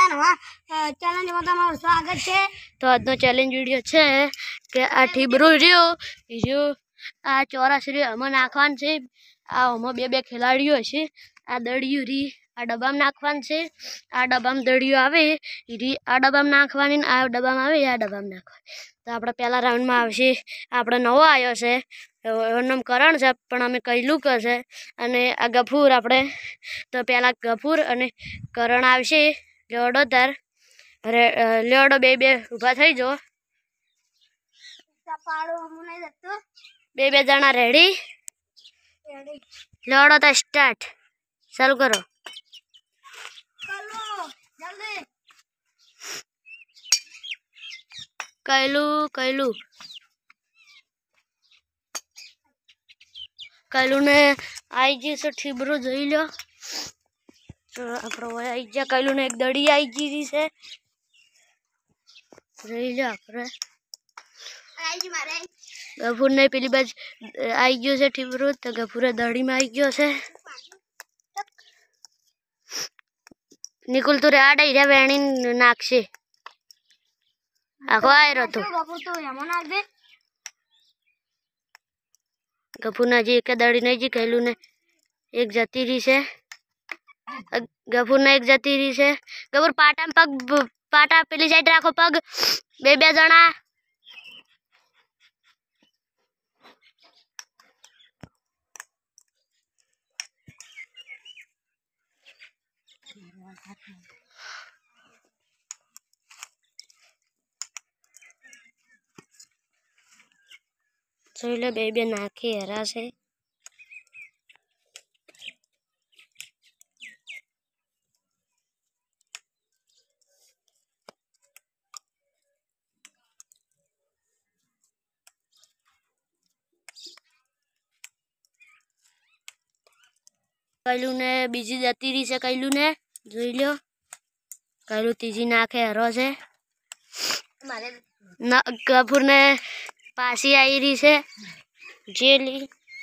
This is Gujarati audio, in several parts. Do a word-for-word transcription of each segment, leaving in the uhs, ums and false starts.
નવા ચેલેન્જમાં તમારું સ્વાગત છે। તો આજનો ચેલેન્જ વિડીયો છે કે આ ઠીબરું રહ્યું રહ્યું આ ચોરસ રહ્યું આમાં નાખવાનું છે। આ આમાં બે બે ખેલાડીઓ છે। આ દળિયું રી આ ડબ્બામાં નાખવાનું છે। આ ડબ્બામાં દળિયું આવે રી આ ડબ્બામાં નાખવાની આ ડબ્બામાં આવે આ ડબ્બામાં નાખવાની। તો આપણે પહેલા રાઉન્ડમાં આવશે આપણે નવો આવ્યો છે એનું નામ કરણ છે પણ અમે કહેલું કરશે અને આ ગફૂર આપણે તો પહેલાં ગફૂર અને કરણ આવશે। લેવડો તાર લેવડો બે બે ઊભા થઈ જાઓ બે બે જણા રેડી લેવડો તાર સ્ટાર્ટ ચાલુ કરો કહેલું કહેલું કહેલું ને આવી જશે ઠીબરું જોઈ લો તો આપણે આવી ગયા કહેલું ને એક દડી આવી ગઈ છે જોઈ લો આપણે ગફૂર ને પેલી બાજુ આવી ગયું છે ઠીબરું તો ગફૂરે દડીમાં આવી ગયો છે। નિકુલ તું રેડ આવી રહ્યા વેણી નાખશે આખો આવ્યો હતો ગફૂરના જે એક દડી નહીં જી કહેલું ને એક જતી રહી છે ગફૂરને એક જતી રહી છે। ગફૂર પાટા પગ પાટા પેલી સાઈડ રાખો પગ બે બે જણા જોઈ લો બે બે નાખી હરાશે કહેલું ને બીજી જતી રહી છે કહેલું ને જોઈ લો કહેલું ત્રીજી નાખે હરો છે ગફૂર ને પાછી આવી રહી છે જેલી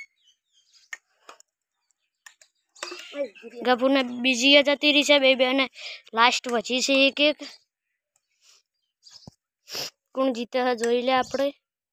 ગફૂર ને બીજી જતી રહી છે બે બે ને લાસ્ટ વચી છે એક એક કોણ જીતે છે જોઈ લે આપણે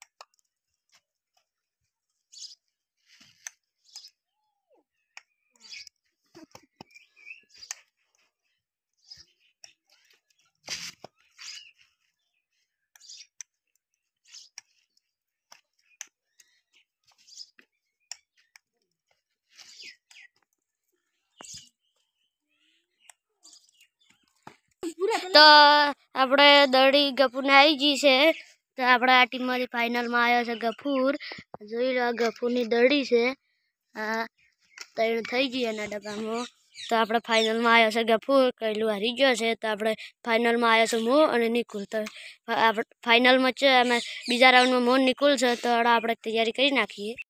તો આપણે દડી ગફૂરને આવી ગઈ છે તો આપણે આ ટીમમાંથી ફાઇનલમાં આવ્યો છે ગફૂર જોઈ લો ગફૂરની દડી છે આ ત્રણ થઈ ગઈ એના ડબ્બામાં તો આપણે ફાઇનલમાં આવ્યો છે ગફૂર કહેલું હારી ગયો છે તો આપણે ફાઇનલમાં આવ્યો છે હું અને નિકુલ તો આપણે ફાઇનલમાં છે અમે બીજા રાઉન્ડમાં મોન નિકુલ છે તો આપણે તૈયારી કરી નાખીએ।